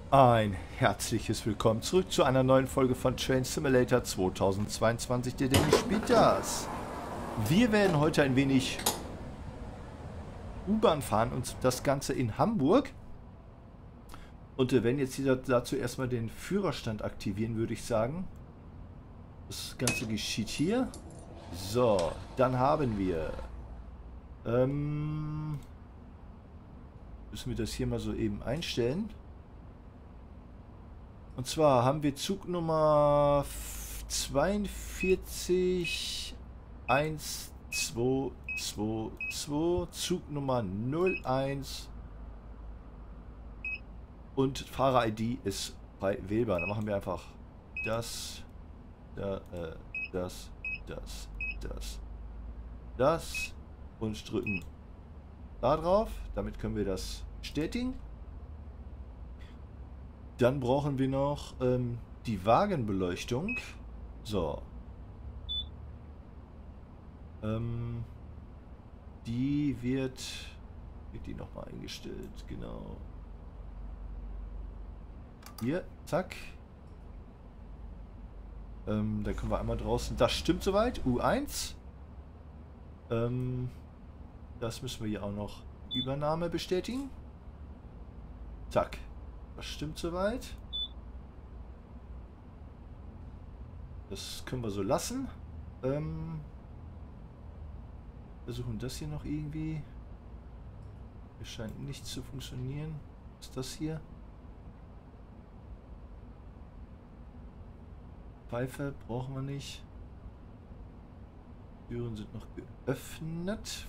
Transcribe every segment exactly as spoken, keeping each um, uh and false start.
Ein herzliches Willkommen zurück zu einer neuen Folge von Train Simulator zweitausendzweiundzwanzig. Der Danny spielt das. Wir werden heute ein wenig U-Bahn fahren und das Ganze in Hamburg. Und wir werden jetzt hier dazu erstmal den Führerstand aktivieren, würde ich sagen. Das Ganze geschieht hier. So, dann haben wir... Ähm, müssen wir das hier mal so eben einstellen. Und zwar haben wir Zug Nummer zweiundvierzig eins zwei zwei zwei, Zug Nummer null eins und Fahrer-I D ist frei wählbar. Dann machen wir einfach das, da, äh, das, das, das, das und drücken da drauf. Damit können wir das bestätigen. Dann brauchen wir noch ähm, die Wagenbeleuchtung. So. Ähm, die wird... Wird die nochmal eingestellt, genau. Hier, zack. Ähm, dann können wir einmal draußen... Das stimmt soweit, U eins. Ähm, das müssen wir hier auch noch Übernahme bestätigen. Zack. Das stimmt soweit. Das können wir so lassen. Ähm, versuchen das hier noch irgendwie. Es scheint nicht zu funktionieren. Was ist das hier? Pfeife brauchen wir nicht. Türen sind noch geöffnet.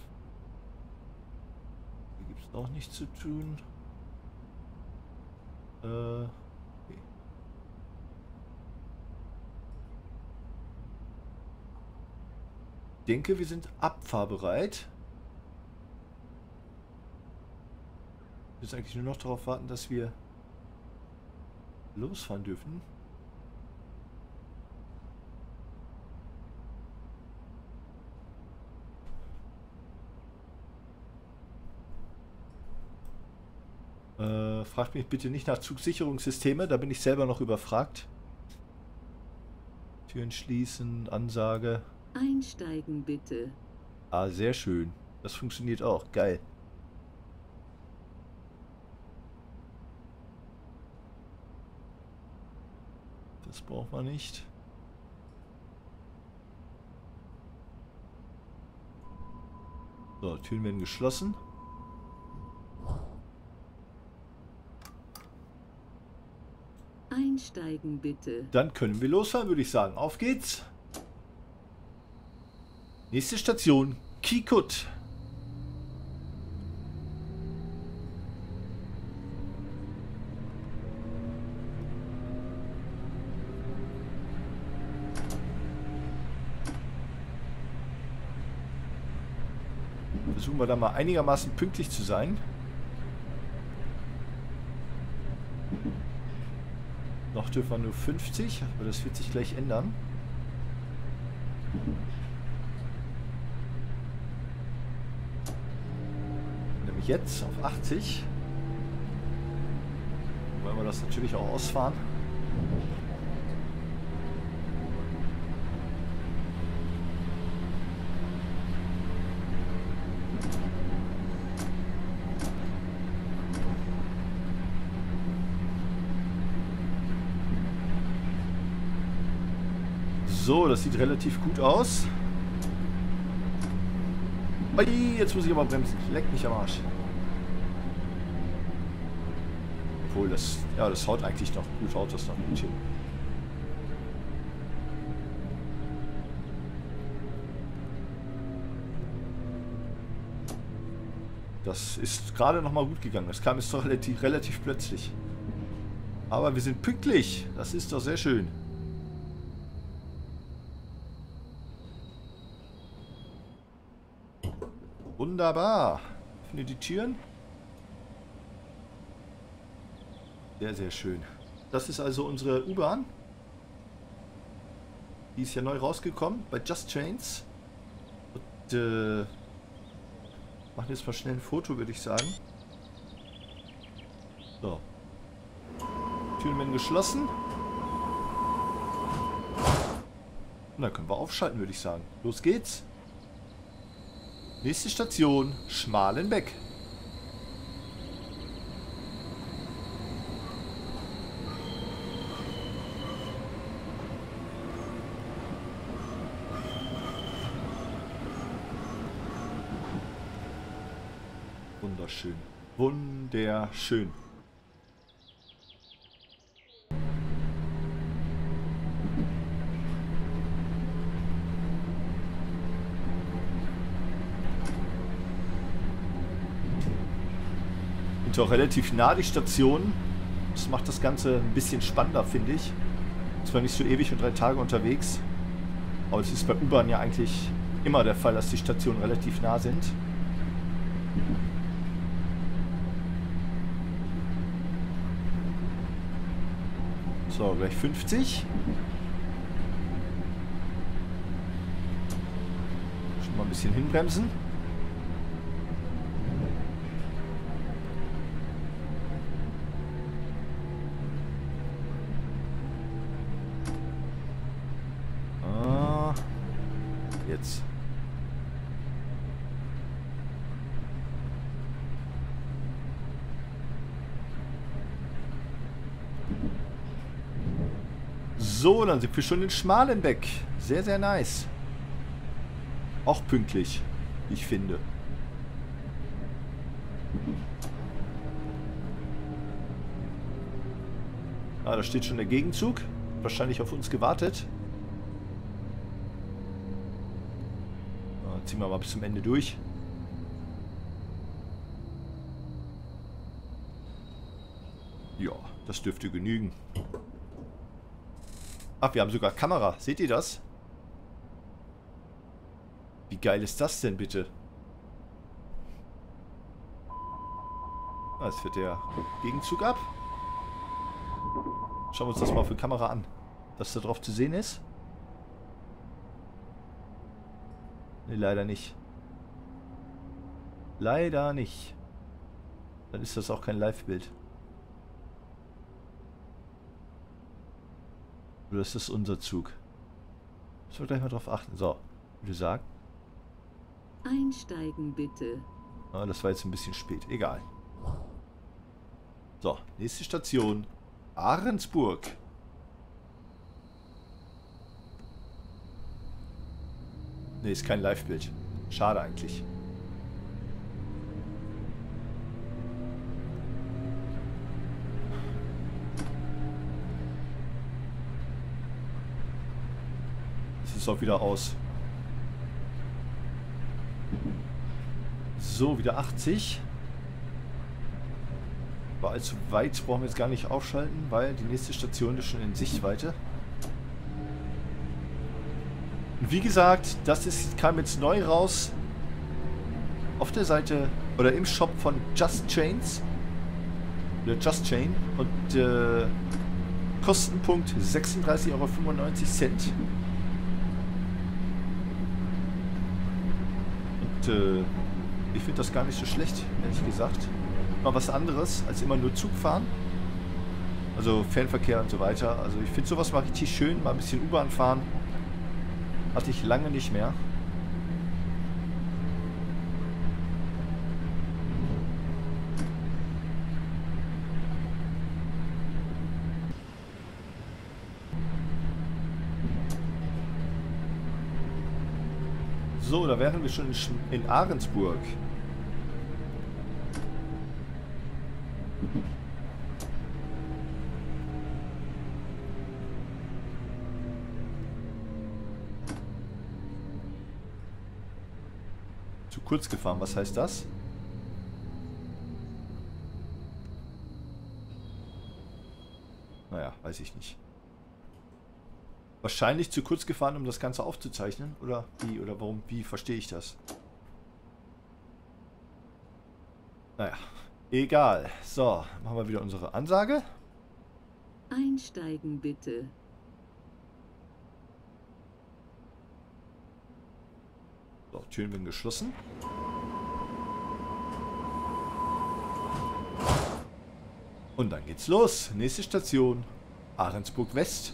Hier gibt es auch nichts zu tun. Äh, okay. Ich denke, wir sind abfahrbereit. Wir müssen eigentlich nur noch darauf warten, dass wir losfahren dürfen. Äh, fragt mich bitte nicht nach Zugsicherungssysteme, da bin ich selber noch überfragt. Türen schließen, Ansage. Einsteigen bitte. Ah, sehr schön. Das funktioniert auch. Geil. Das braucht man nicht. So, Türen werden geschlossen. Einsteigen bitte. Dann können wir losfahren, würde ich sagen. Auf geht's. Nächste Station, Kikut. Versuchen wir da mal einigermaßen pünktlich zu sein. Noch dürfen wir nur fünfzig, aber das wird sich gleich ändern. Nämlich jetzt auf achtzig. Wollen wir das natürlich auch ausfahren. So, das sieht relativ gut aus. Ui, jetzt muss ich aber bremsen. Leck mich am Arsch. Obwohl, das, ja, das haut eigentlich noch gut, haut das noch gut hin. Das ist gerade noch mal gut gegangen. Das kam jetzt doch relativ, relativ plötzlich. Aber wir sind pünktlich. Das ist doch sehr schön. Wunderbar. Öffne die Türen. Sehr, sehr schön. Das ist also unsere U-Bahn. Die ist ja neu rausgekommen bei Just Trains. Und äh, machen jetzt mal schnell ein Foto, würde ich sagen. So. Türen werden geschlossen. Und dann können wir aufschalten, würde ich sagen. Los geht's. Nächste Station, Schmalenbeck. Wunderschön. Wunderschön. Und auch relativ nah die Station. Das macht das Ganze ein bisschen spannender, finde ich. Zwar nicht so ewig und drei Tage unterwegs, aber es ist bei U-Bahn ja eigentlich immer der Fall, dass die Stationen relativ nah sind. So, gleich fünfzig. Schon mal ein bisschen hinbremsen. Ah, jetzt. So, dann sind wir schon in Schmalenbeck. Sehr, sehr nice. Auch pünktlich, wie ich finde. Ah, da steht schon der Gegenzug. Wahrscheinlich auf uns gewartet. Ah, ziehen wir mal bis zum Ende durch. Ja, das dürfte genügen. Ach, wir haben sogar Kamera. Seht ihr das? Wie geil ist das denn bitte? Ah, jetzt fährt der Gegenzug ab. Schauen wir uns das mal für Kamera an. Was da drauf zu sehen ist? Ne, leider nicht. Leider nicht. Dann ist das auch kein Live-Bild. Oder ist das unser Zug? Müssen wir gleich mal drauf achten. So, würde ich sagen. Einsteigen bitte. Ah, das war jetzt ein bisschen spät. Egal. So, nächste Station. Ahrensburg. Ne, ist kein Live-Bild. Schade eigentlich. Ist auch wieder aus. So, wieder achtzig. Aber allzu weit brauchen wir jetzt gar nicht aufschalten, weil die nächste Station ist schon in Sichtweite. Und wie gesagt, das ist, kam jetzt neu raus auf der Seite oder im Shop von Just Chains. Oder Just Chain. Und äh, Kostenpunkt sechsunddreißig Euro fünfundneunzig. Äh, ich finde das gar nicht so schlecht, ehrlich gesagt. Mal was anderes, als immer nur Zug fahren. Also Fernverkehr und so weiter. Also ich finde sowas mal richtig schön. Mal ein bisschen U-Bahn fahren. Hatte ich lange nicht mehr. So, da wären wir schon in, Sch in Ahrensburg. Zu kurz gefahren, was heißt das? Naja, weiß ich nicht. Wahrscheinlich zu kurz gefahren, um das Ganze aufzuzeichnen. Oder wie? Oder warum? Wie verstehe ich das? Naja, egal. So, machen wir wieder unsere Ansage. Einsteigen bitte. So, Türen werden geschlossen. Und dann geht's los. Nächste Station. Ahrensburg West.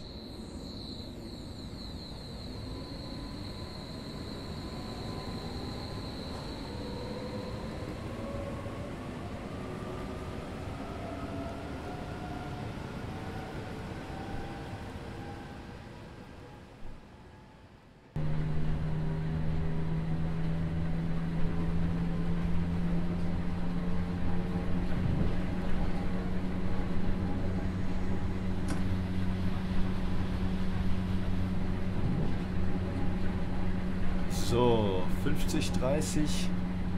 So, fünfzig, dreißig.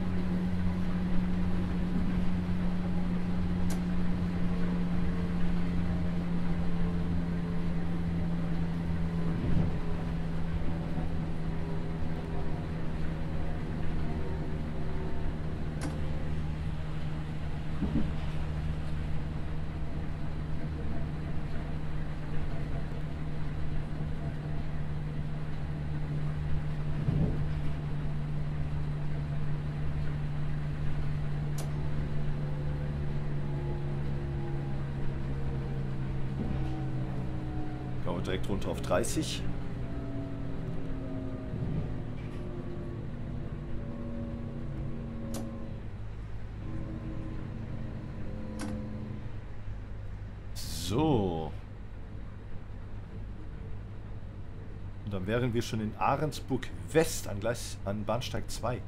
Direkt runter auf dreißig. So. Und dann wären wir schon in Ahrensburg West an, Gleis, an Bahnsteig zwei.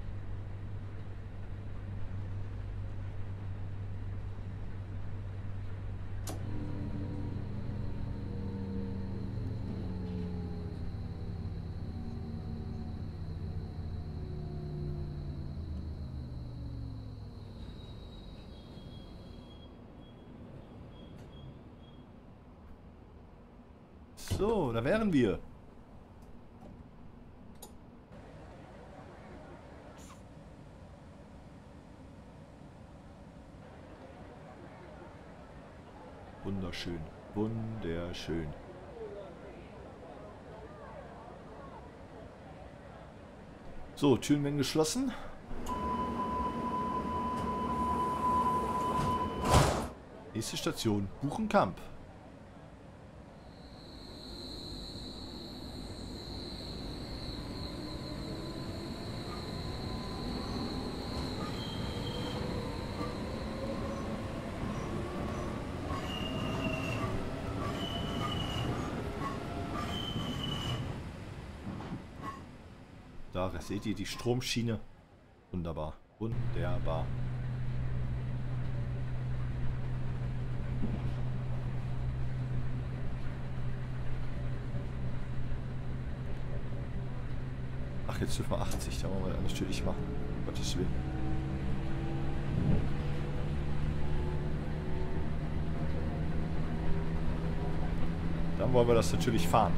So, da wären wir. Wunderschön, wunderschön. So, Türen werden geschlossen. Nächste Station, Buchenkamp. Da seht ihr die Stromschiene. Wunderbar. Wunderbar. Ach, jetzt dürfen wir achtzig. Da wollen wir natürlich machen. Um Gottes Willen. Dann wollen wir das natürlich fahren.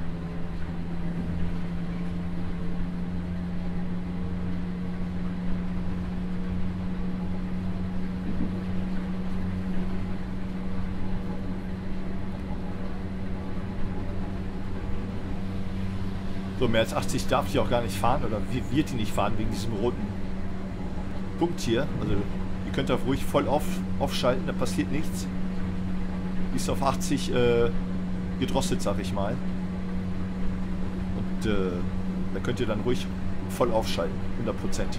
So, mehr als achtzig darf die auch gar nicht fahren oder wird die nicht fahren wegen diesem roten Punkt hier. Also ihr könnt da ruhig voll auf, aufschalten, da passiert nichts. Die ist auf achtzig äh, gedrosselt, sag ich mal. Und äh, da könnt ihr dann ruhig voll aufschalten, hundert Prozent.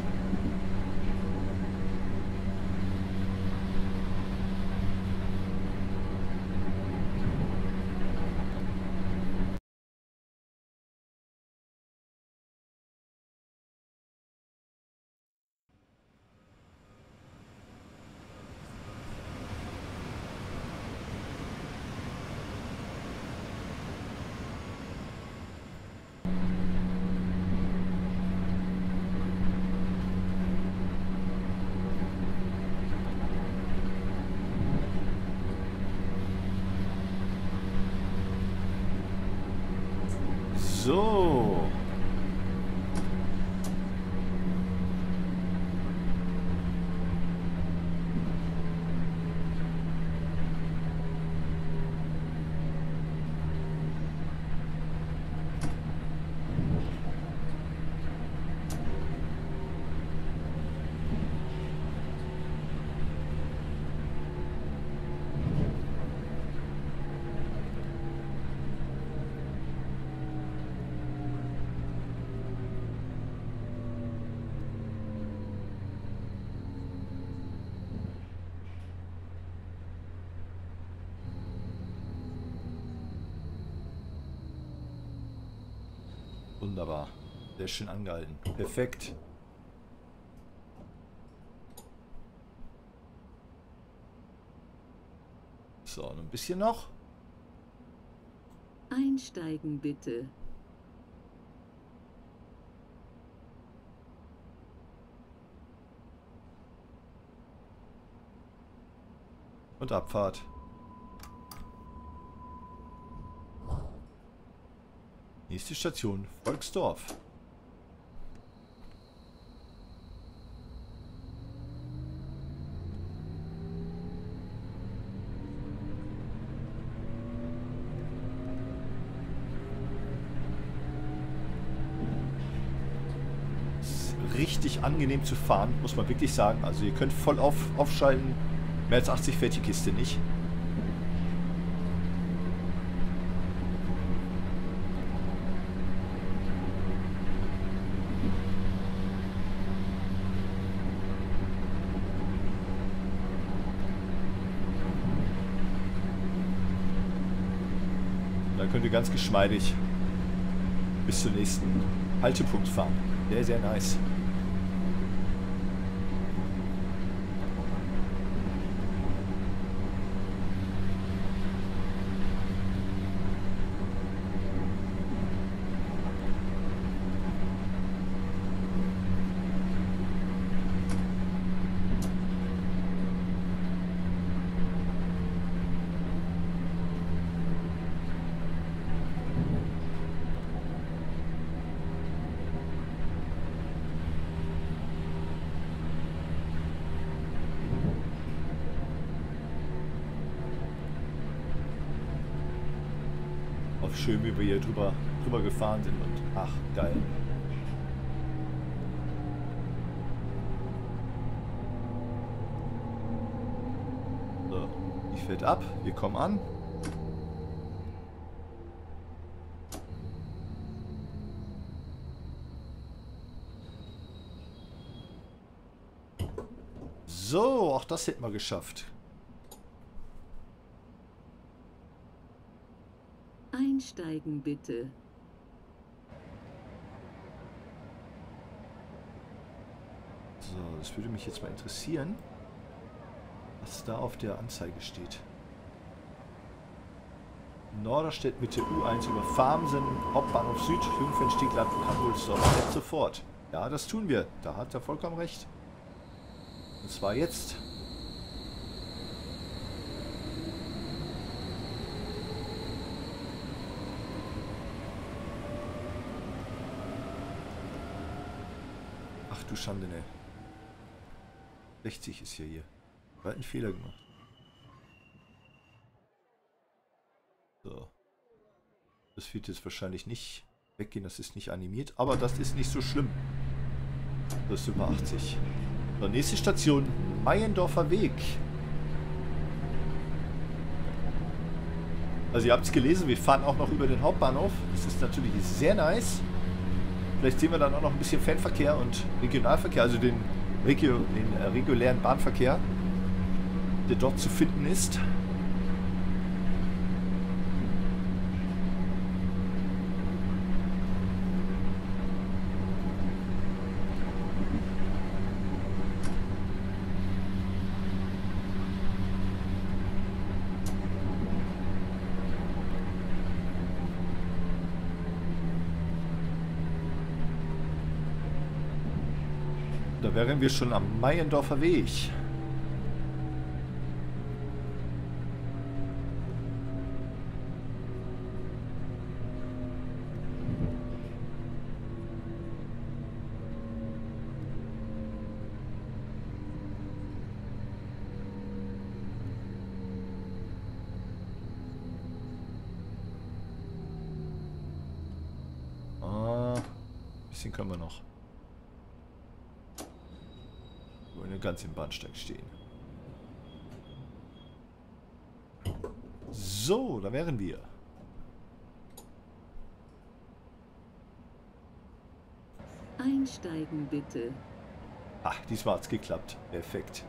So. Wunderbar. Sehr schön angehalten. Perfekt. So, ein bisschen noch. Einsteigen bitte. Und Abfahrt. Nächste Station, Volksdorf. Ist richtig angenehm zu fahren, muss man wirklich sagen. Also ihr könnt voll auf, aufschalten. Mehr als achtzig fährt die Kiste nicht. Da könnt ihr ganz geschmeidig bis zum nächsten Haltepunkt fahren. Sehr, sehr nice. Schön, wie wir hier drüber, drüber gefahren sind und ach, geil. So, die fährt ab, wir kommen an. So, auch das hätten wir geschafft. Einsteigen bitte. So, das würde mich jetzt mal interessieren, was da auf der Anzeige steht. Norderstedt Mitte U eins über Farmsen, Hauptbahnhof Süd, Jungfernstieg, Landwulsdorf. Jetzt sofort. Ja, das tun wir. Da hat er vollkommen recht. Und zwar jetzt. Ach du Schande, ne. sechzig ist ja hier. Wir hatten einen Fehler gemacht. So. Das wird jetzt wahrscheinlich nicht weggehen, das ist nicht animiert, aber das ist nicht so schlimm. Das ist über achtzig. So, nächste Station, Meiendorfer Weg. Also ihr habt es gelesen, wir fahren auch noch über den Hauptbahnhof. Das ist natürlich sehr nice. Vielleicht sehen wir dann auch noch ein bisschen Fernverkehr und Regionalverkehr, also den, Regio, den äh, regulären Bahnverkehr, der dort zu finden ist. Da wären wir schon am Meiendorfer Weg. Ah, ein bisschen können wir noch. Ganz im Bahnsteig stehen. So, da wären wir. Einsteigen bitte. Ach, diesmal hat es geklappt. Perfekt.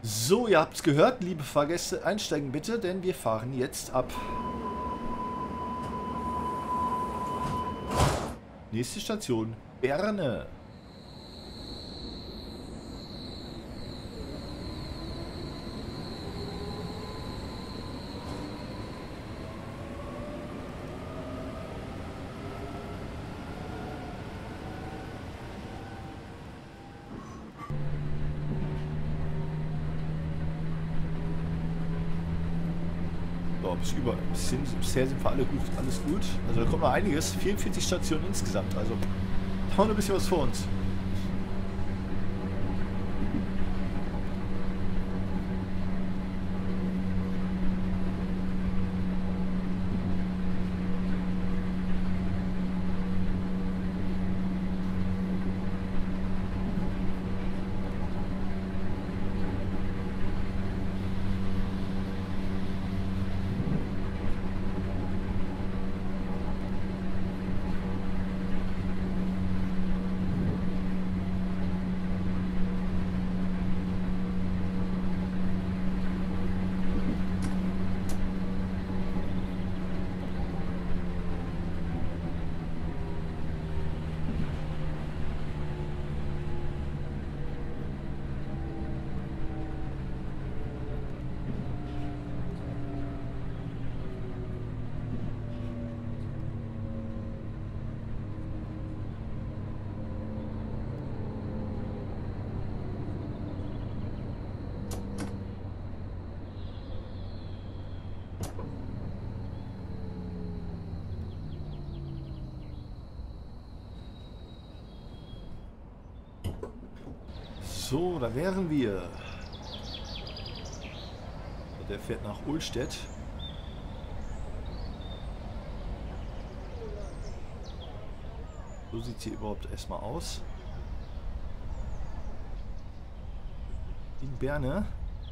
So, ihr habt es gehört, liebe Fahrgäste, einsteigen bitte, denn wir fahren jetzt ab. Nächste Station, Berne. Bis über, bis hin, bisher sind wir alle gut, alles gut. Also da kommt noch einiges, vierundvierzig Stationen insgesamt, also da haben wir ein bisschen was vor uns. So, da wären wir. Der fährt nach Ullstedt. So sieht es hier überhaupt erstmal aus. In Berne.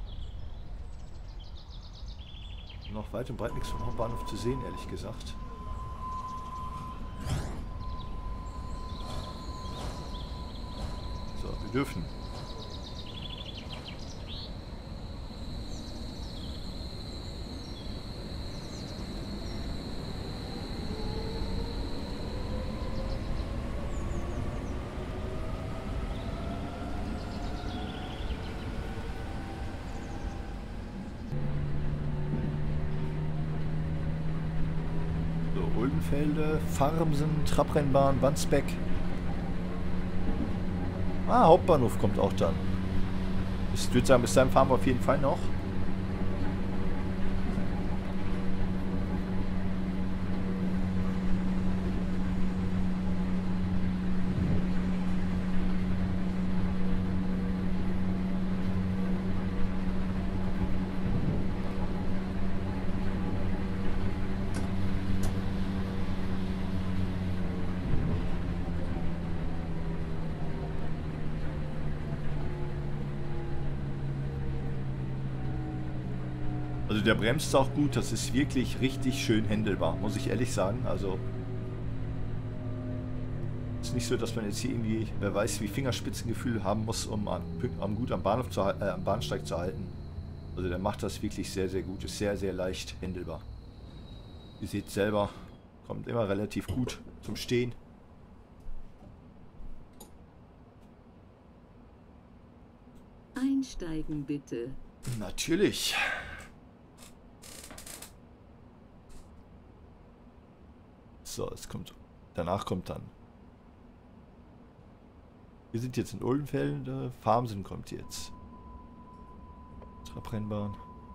Noch weit und breit nichts vom Hauptbahnhof zu sehen, ehrlich gesagt. So, wir dürfen. Uldenfelde, Farmsen, Trabrennbahn, Wandsbek. Ah, Hauptbahnhof kommt auch dann. Ich würde sagen, bis dahin fahren wir auf jeden Fall noch. Also der bremst auch gut, das ist wirklich richtig schön händelbar, muss ich ehrlich sagen. Also ist nicht so, dass man jetzt hier irgendwie, wer weiß, wie Fingerspitzengefühl haben muss, um an, um gut am Bahnhof zu, äh, am Bahnsteig zu halten. Also der macht das wirklich sehr, sehr gut, ist sehr, sehr leicht händelbar. Ihr seht selber, kommt immer relativ gut zum Stehen. Einsteigen bitte. Natürlich. So, es kommt. Danach kommt dann. Wir sind jetzt in Uldenfelde. Farmsen kommt jetzt. Trabrennbahn.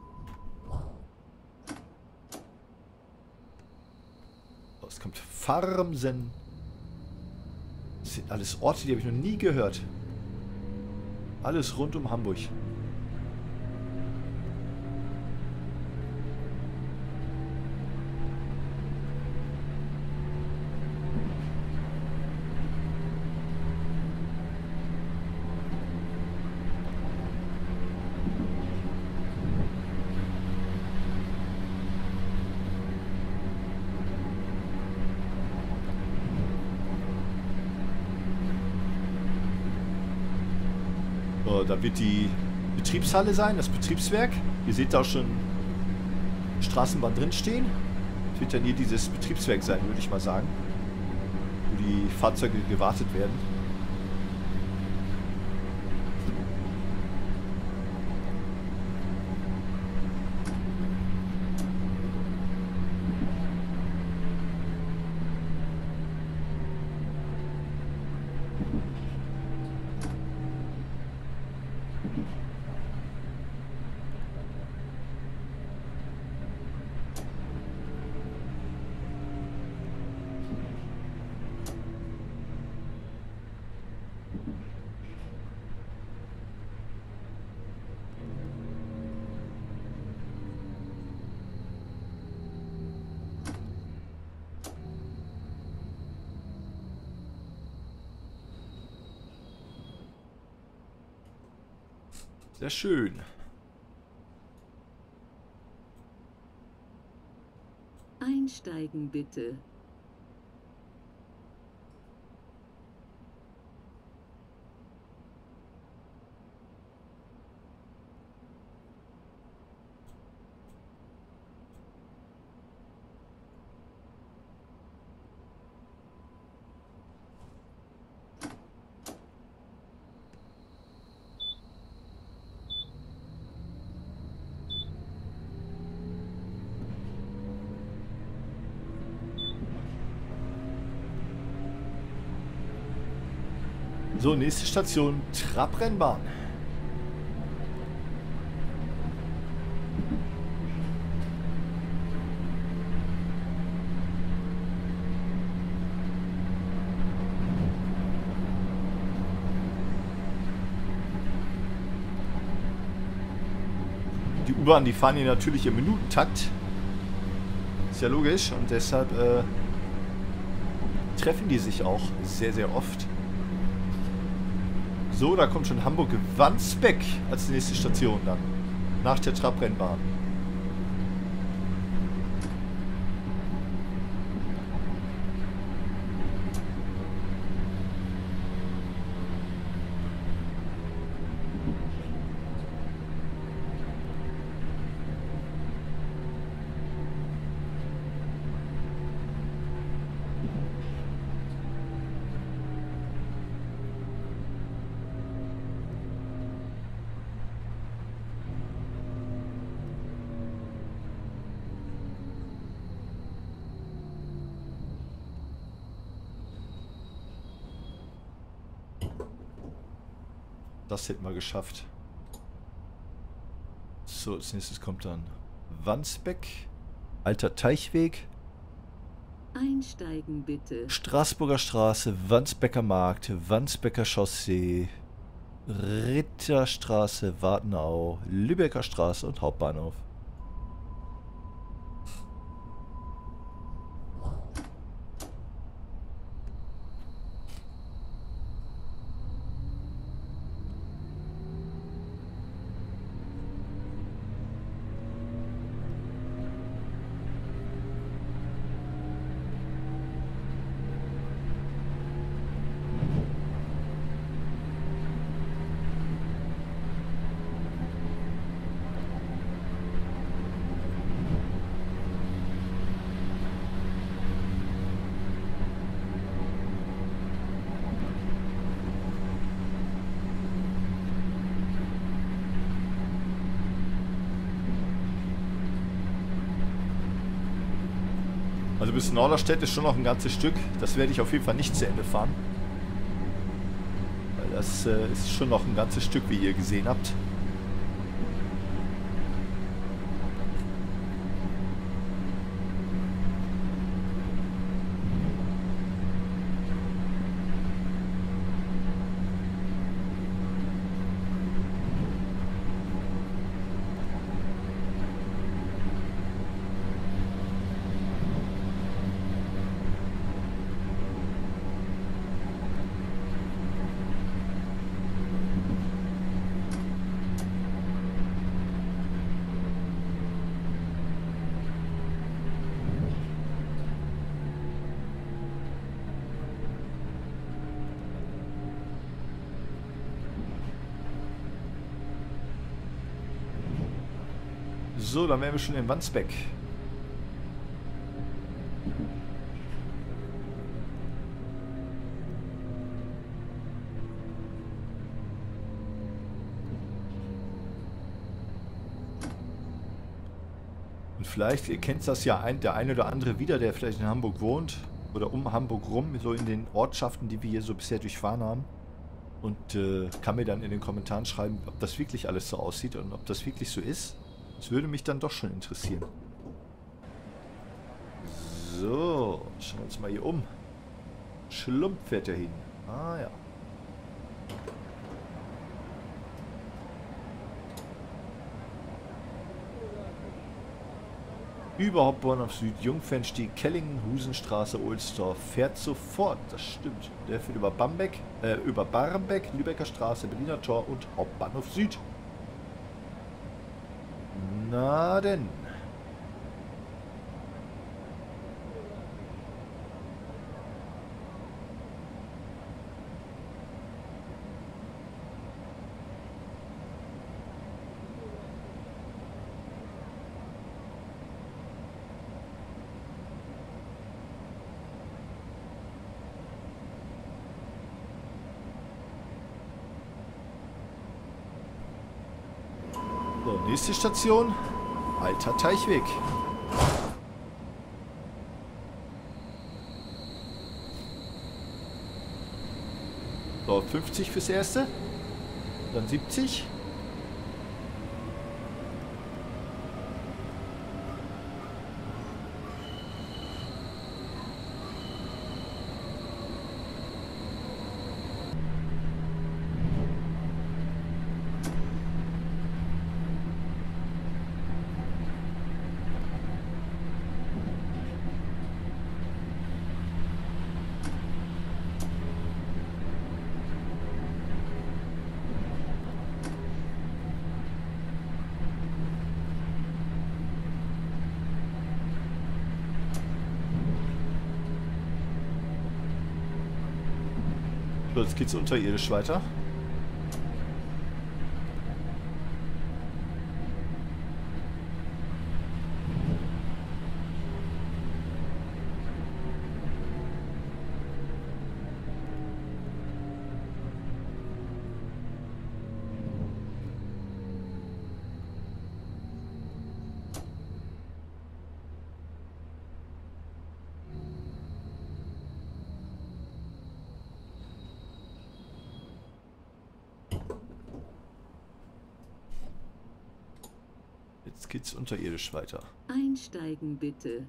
So, es kommt Farmsen. Das sind alles Orte, die habe ich noch nie gehört. Alles rund um Hamburg. Da wird die Betriebshalle sein, das Betriebswerk. Ihr seht da auch schon Straßenbahn drin stehen. Es wird dann hier dieses Betriebswerk sein, würde ich mal sagen. Wo die Fahrzeuge gewartet werden. Sehr schön. Einsteigen bitte. So, nächste Station, Trabrennbahn. Die U-Bahn, die fahren hier natürlich im Minutentakt. Ist ja logisch und deshalb äh, treffen die sich auch sehr, sehr oft. So, da kommt schon Hamburg-Wandsbek als nächste Station dann. Nach der Trabrennbahn. Das hätten wir geschafft. So, als nächstes kommt dann Wandsbek, Alter Teichweg, Einsteigen bitte. Straßburger Straße, Wandsbeker Markt, Wandsbeker Chaussee, Ritterstraße, Wartenau, Lübecker Straße und Hauptbahnhof. Also bis Norderstedt ist schon noch ein ganzes Stück. Das werde ich auf jeden Fall nicht zu Ende fahren. Weil das äh, ist schon noch ein ganzes Stück, wie ihr gesehen habt. So, dann wären wir schon in Wandsbek. Und vielleicht, ihr kennt das ja, ein, der eine oder andere wieder, der vielleicht in Hamburg wohnt oder um Hamburg rum, so in den Ortschaften, die wir hier so bisher durchfahren haben. Und äh, kann mir dann in den Kommentaren schreiben, ob das wirklich alles so aussieht und ob das wirklich so ist. Das würde mich dann doch schon interessieren. So, schauen wir uns mal hier um. Schlump fährt er hin. Ah ja. Überhaupt Born auf Süd, Jungfernstieg, Kellingen, Husenstraße, Ohlsdorf. Fährt sofort, das stimmt. Der fährt über Bamberg, äh, über Barmbek, Lübecker Straße, Berliner Tor und Hauptbahnhof Süd. Na denn. So, nächste Station. Alter Teichweg. So, fünfzig fürs Erste. Dann siebzig. So, jetzt geht's unterirdisch weiter. Jetzt geht's unterirdisch weiter. Einsteigen bitte.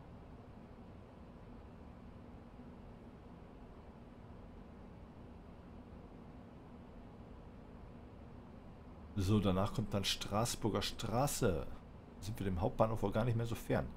So, danach kommt dann Straßburger Straße. Da sind wir dem Hauptbahnhof auch gar nicht mehr so fern.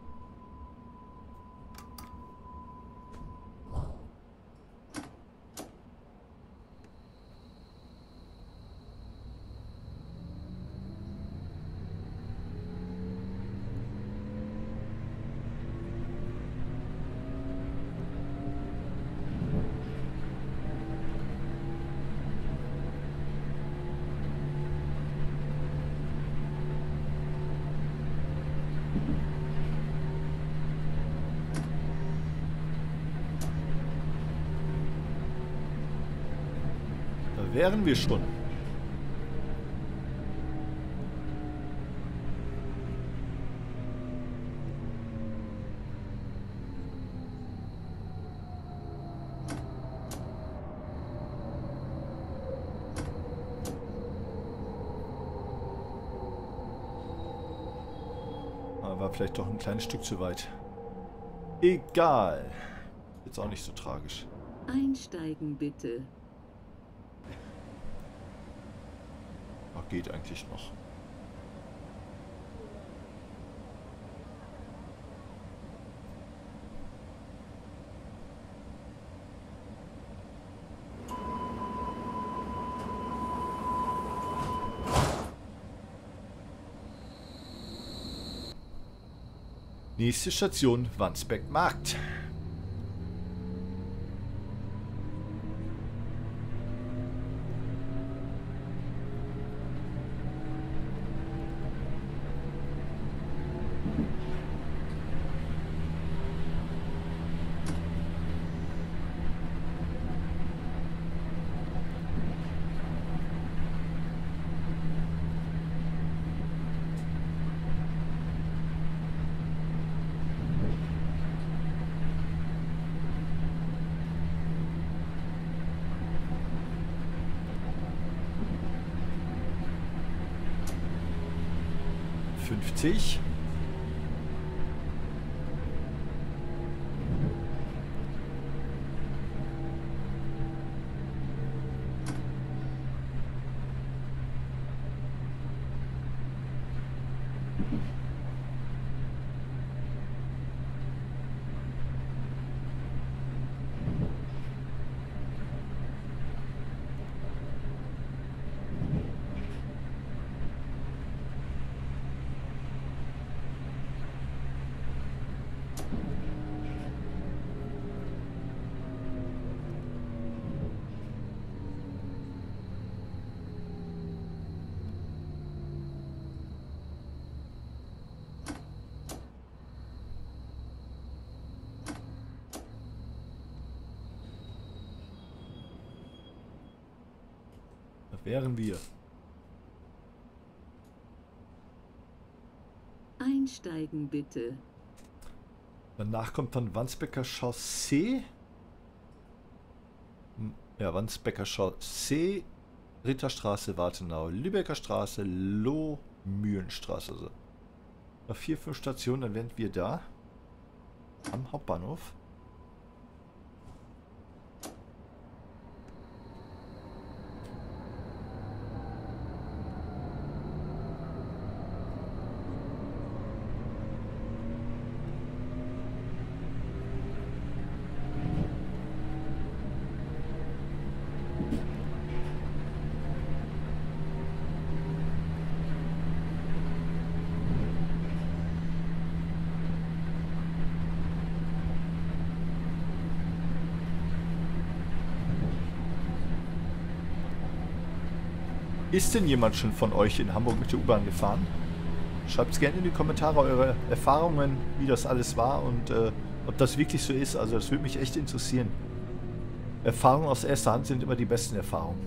Da wären wir schon. Aber war vielleicht doch ein kleines Stück zu weit. Egal. Jetzt auch nicht so tragisch. Einsteigen bitte. Ach, geht eigentlich noch. Nächste Station, Wandsbek Markt. fünfzig. Wären wir. Einsteigen bitte. Danach kommt dann Wandsbeker Chaussee. Ja, Wandsbeker Chaussee, Ritterstraße, Wartenau, Lübecker Straße, Lohmühlenstraße. Also noch vier, fünf Stationen, dann wären wir da. Am Hauptbahnhof. Ist denn jemand schon von euch in Hamburg mit der U-Bahn gefahren? Schreibt es gerne in die Kommentare eure Erfahrungen, wie das alles war und äh, ob das wirklich so ist. Also das würde mich echt interessieren. Erfahrungen aus erster Hand sind immer die besten Erfahrungen.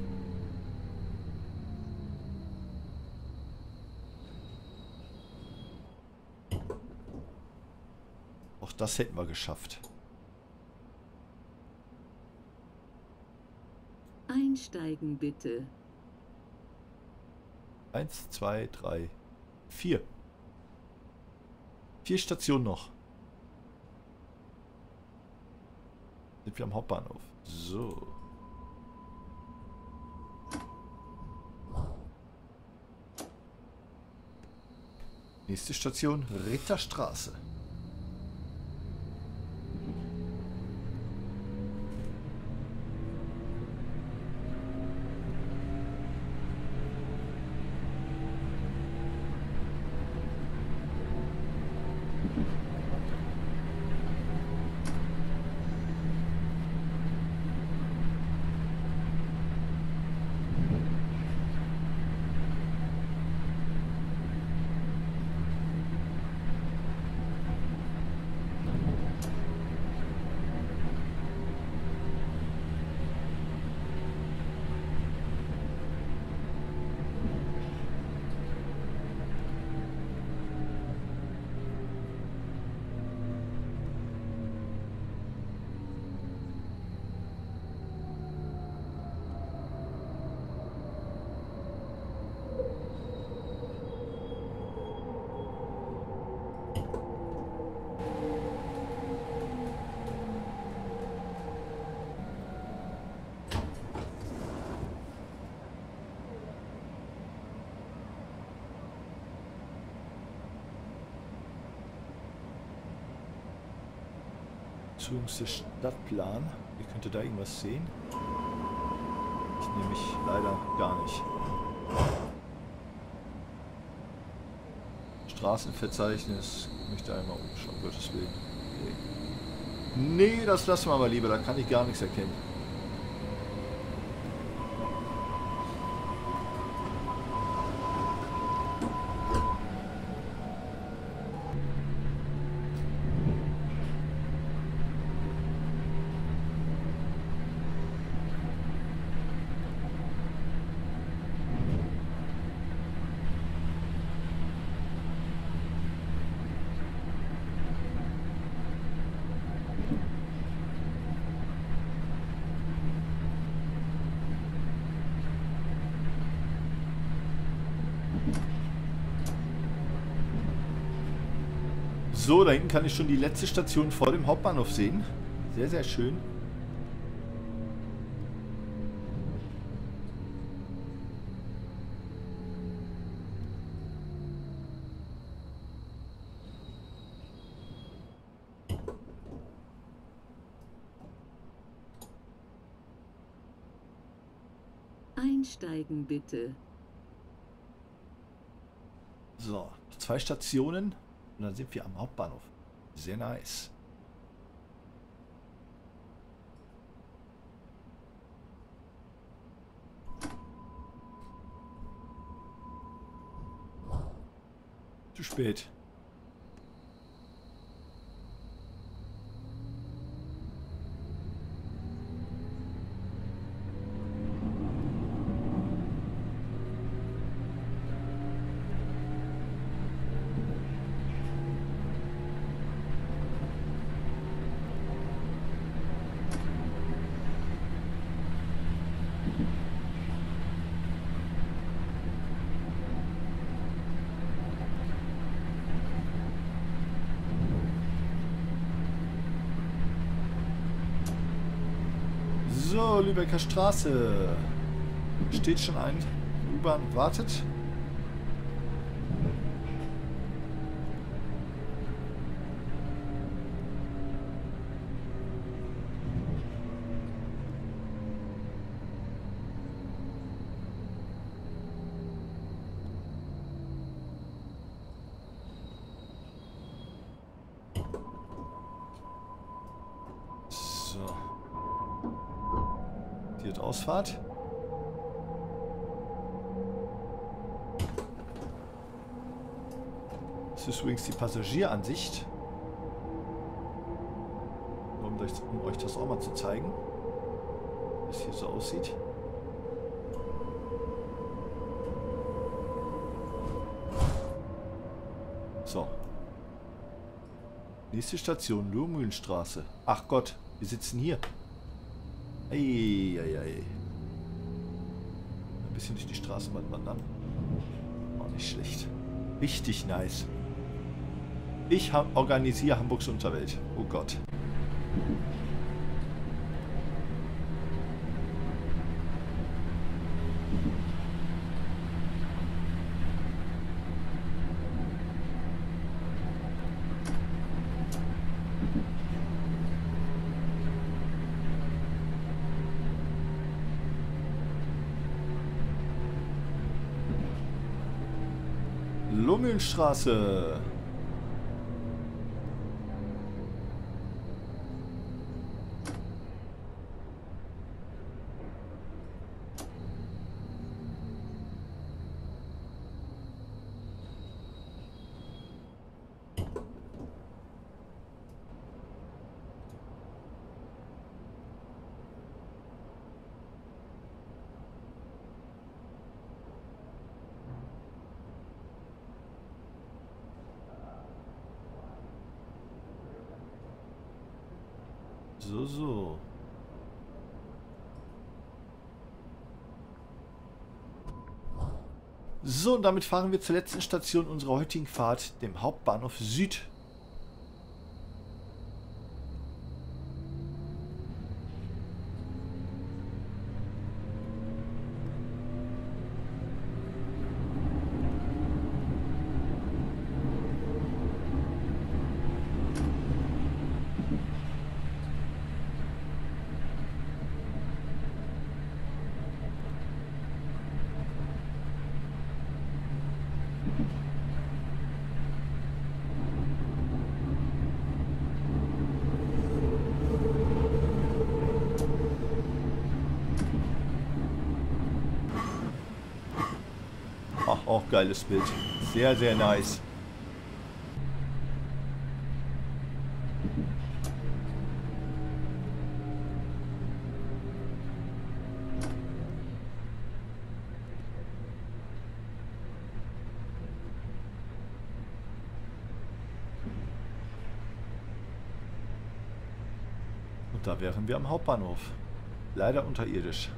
Auch das hätten wir geschafft. Einsteigen bitte. Eins, zwei, drei, vier. Vier Stationen noch. Sind wir am Hauptbahnhof. So. Nächste Station, Ritterstraße. Zukunft Stadtplan. Ihr könntet da irgendwas sehen. Ich nehme mich leider gar nicht. Straßenverzeichnis. Ich möchte einmal umschauen, Gottes Willen. Nee. nee, das lassen wir mal lieber, da kann ich gar nichts erkennen. So, da hinten kann ich schon die letzte Station vor dem Hauptbahnhof sehen. Sehr, sehr schön. Einsteigen bitte. So, zwei Stationen und dann sind wir am Hauptbahnhof. Sehr nice. Zu spät. So, Lübecker Straße. Steht schon ein. U-Bahn wartet. So. Die hat Ausfahrt. Das ist übrigens die Passagieransicht. Um euch, um euch das auch mal zu zeigen, wie es hier so aussieht. So. Nächste Station, Lohmühlenstraße. Ach Gott, wir sitzen hier. Eieiei. Ein bisschen durch die Straßenbahn wandern. Auch nicht schlecht. Richtig nice. Ich ha- organisiere Hamburgs Unterwelt. Oh Gott. Lungenstraße. So, so. So, und damit fahren wir zur letzten Station unserer heutigen Fahrt, dem Hauptbahnhof Süd. Ach, auch geiles Bild. Sehr, sehr nice. Und da wären wir am Hauptbahnhof. Leider unterirdisch.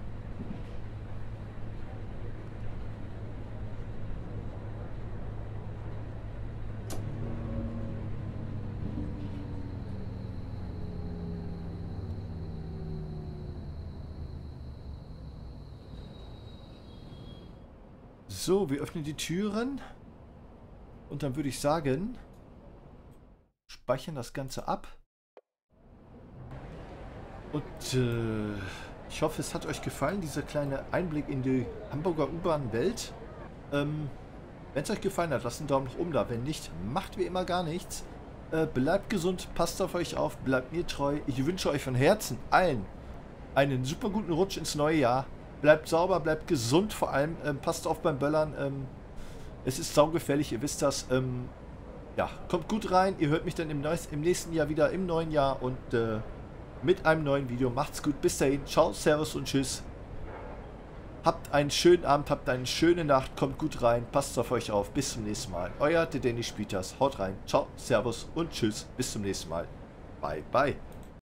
So, wir öffnen die Türen. Und dann würde ich sagen, speichern das Ganze ab. Und äh, ich hoffe, es hat euch gefallen, dieser kleine Einblick in die Hamburger U-Bahn-Welt. Ähm, wenn es euch gefallen hat, lasst einen Daumen nach oben da. Wenn nicht, macht wie immer gar nichts. Äh, bleibt gesund, passt auf euch auf, bleibt mir treu. Ich wünsche euch von Herzen allen einen super guten Rutsch ins neue Jahr. Bleibt sauber, bleibt gesund vor allem. Ähm, passt auf beim Böllern. Ähm, es ist saugefährlich, ihr wisst das. Ähm, ja, kommt gut rein. Ihr hört mich dann im, neues, im nächsten Jahr wieder, im neuen Jahr. Und äh, mit einem neuen Video. Macht's gut. Bis dahin. Ciao, Servus und Tschüss. Habt einen schönen Abend, habt eine schöne Nacht. Kommt gut rein. Passt auf euch auf. Bis zum nächsten Mal. Euer der Danny Spieters. Haut rein. Ciao, Servus und Tschüss. Bis zum nächsten Mal. Bye, bye.